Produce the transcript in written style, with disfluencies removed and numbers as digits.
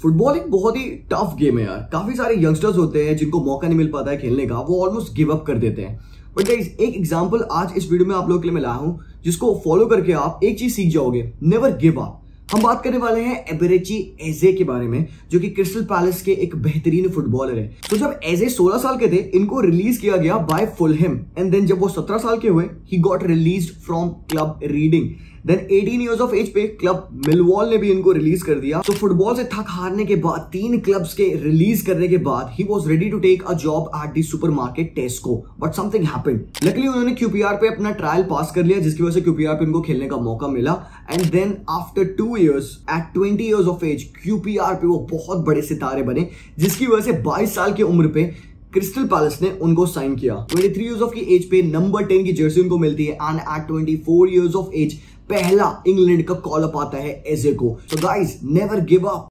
Football एक बहुत ही tough game है यार। काफी सारे यंगस्टर्स होते हैं जिनको मौका नहीं मिल पाता है खेलने का, वो ऑलमोस्ट गिव अप कर देते हैं। बट गाइस, एक एग्जांपल आज इस वीडियो में आप लोगों के लिए मैं लाया हूं जिसको फॉलो करके आप एक चीज सीख जाओगे, नेवर गिव अप। हम बात करने वाले हैं एबेरेची एजे के बारे में, जो कि क्रिस्टल पैलेस के एक बेहतरीन फुटबॉलर है। तो जब एजे 16 साल के थे, इनको रिलीज किया गया बाय फुलहैम, एंड देन जब वो 17 साल के हुए, he got released from club Reading. Then 18 years of age पे क्लब मिलवॉल ने भी इनको रिलीज कर दिया। तो फुटबॉल से थक हारने के बाद 3 क्लब्स के रिलीज करने के बाद he was ready to take a job at the supermarket Tesco, but something happened. Luckily उन्होंने क्यूपीआर पे अपना ट्रायल पास कर लिया, जिसकी वजह से क्यूपीआर पे उनको खेलने का मौका मिला। And then after 2 years at 20 years of age, QPR पे वो बहुत बड़े सितारे बने, जिसकी वजह से 22 साल की उम्र पे क्रिस्टल पैलेस ने उनको साइन किया। 23 इयर्स ऑफ की एज पे नंबर 10 की जर्सी उनको मिलती है, and at 24 years of age पहला इंग्लैंड का कॉल अप आता है एजे को। So guys, never give up.